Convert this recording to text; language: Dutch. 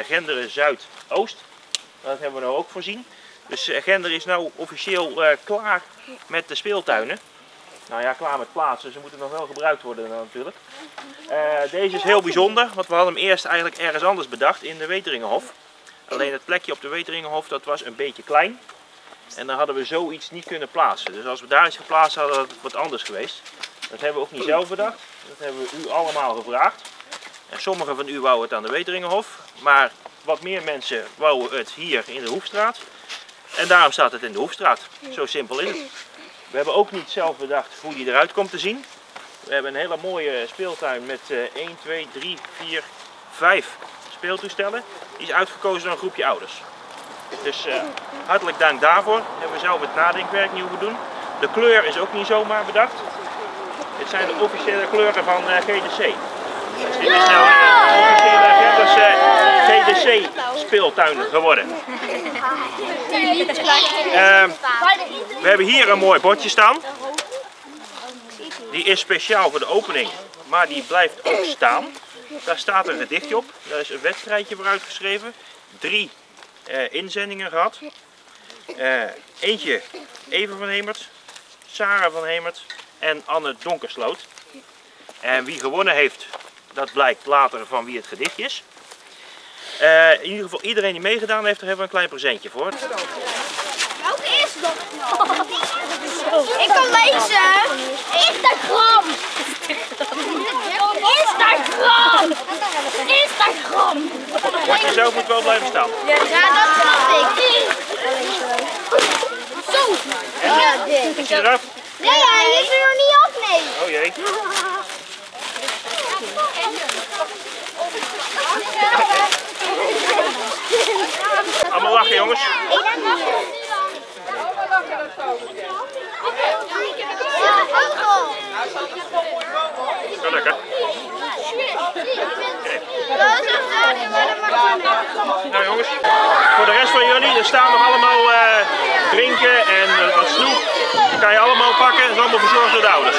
Genderen Zuidoost. Dat hebben we nou ook voorzien. Dus Genderen is nu officieel klaar met de speeltuinen. Nou ja, klaar met plaatsen, ze moeten nog wel gebruikt worden natuurlijk. Deze is heel bijzonder, want we hadden hem eerst eigenlijk ergens anders bedacht, in de Weteringenhof. Alleen het plekje op de Weteringenhof, dat was een beetje klein. En dan hadden we zoiets niet kunnen plaatsen. Dus als we daar iets geplaatst hadden, had het wat anders geweest. Dat hebben we ook niet zelf bedacht. Dat hebben we u allemaal gevraagd. En sommigen van u wouden het aan de Weteringenhof. Maar wat meer mensen wouden het hier in de Hoefstraat. En daarom staat het in de Hoefstraat. Zo simpel is het. We hebben ook niet zelf bedacht hoe die eruit komt te zien. We hebben een hele mooie speeltuin met 1, 2, 3, 4, 5 speeltoestellen. Die is uitgekozen door een groepje ouders. Dus hartelijk dank daarvoor. Hebben we zelf het nadenkwerk niet hoeven doen. De kleur is ook niet zomaar bedacht. Dit zijn de officiële kleuren van GDC. Dus dit is nou een officiële GDC speeltuin geworden. We hebben hier een mooi bordje staan. Die is speciaal voor de opening, maar die blijft ook staan. Daar staat een gedichtje op. Daar is een wedstrijdje voor uitgeschreven. 3 inzendingen gehad. Eentje Eva van Hemert, Sarah van Hemert en Anne Donkersloot. En wie gewonnen heeft, dat blijkt later van wie het gedicht is. In ieder geval iedereen die meegedaan heeft, daar hebben we een klein presentje voor. Welke is dat? Ik kan lezen. Instagram. Instagram. Het bordje zelf moet wel blijven staan. Ja, dat snap ik. Zo. En? Is je eraf? Nee, hij is er nog niet af, nee. Oh jee. Allemaal lachen jongens. Zo lekker. Nou jongens, voor de rest van jullie, er staan nog allemaal drinken en wat snoep. Dat kan je allemaal pakken, dat is allemaal verzorgd door de ouders.